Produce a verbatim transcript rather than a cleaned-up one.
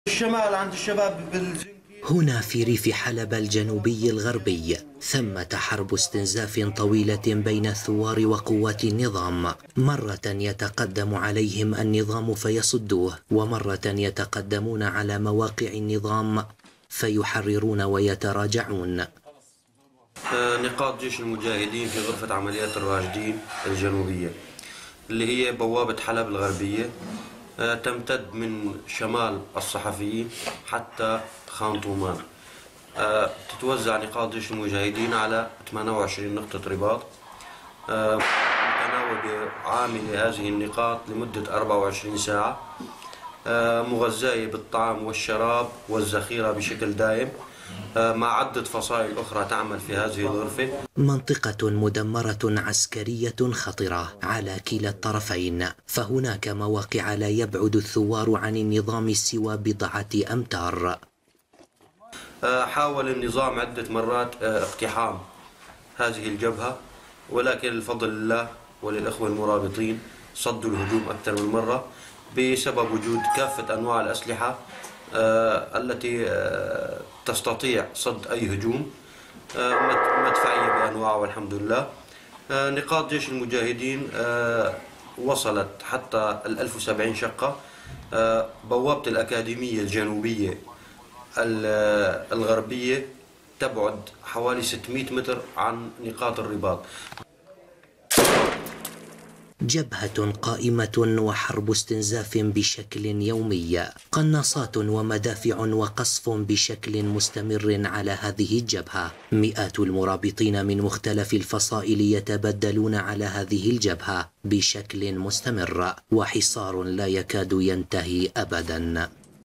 الشمال عند الشباب بالزنكي. هنا في ريف حلب الجنوبي الغربي ثمة حرب استنزاف طويلة بين الثوار وقوات النظام، مرة يتقدم عليهم النظام فيصدوه، ومرة يتقدمون على مواقع النظام فيحررون ويتراجعون. نقاط جيش المجاهدين في غرفة عمليات الراشدين الجنوبية اللي هي بوابة حلب الغربية، تمتد من شمال الصحفيين حتى خان طومان. تتوزع نقاط جيش المجاهدين على ثمانية وعشرين نقطة رباط، متناوبة عاملة هذه النقاط لمدة أربعة وعشرين ساعة، مغذاة بالطعام والشراب والذخيرة بشكل دائم، مع عدة فصائل أخرى تعمل في هذه الغرفة. منطقة مدمرة عسكرية خطرة على كلا الطرفين، فهناك مواقع لا يبعد الثوار عن النظام سوى بضعة أمتار. حاول النظام عدة مرات اقتحام هذه الجبهة، ولكن لفضل الله وللأخوة المرابطين صدوا الهجوم أكثر من مرة بسبب وجود كافة أنواع الأسلحة التي تستطيع صد أي هجوم، مدفعية بأنواعها والحمد لله. نقاط جيش المجاهدين وصلت حتى الألف وسبعين شقة. بوابة الأكاديمية الجنوبية الغربية تبعد حوالي ستمئة متر عن نقاط الرباط. جبهة قائمة وحرب استنزاف بشكل يومي، قناصات ومدافع وقصف بشكل مستمر على هذه الجبهة. مئات المرابطين من مختلف الفصائل يتبدلون على هذه الجبهة بشكل مستمر، وحصار لا يكاد ينتهي أبدا.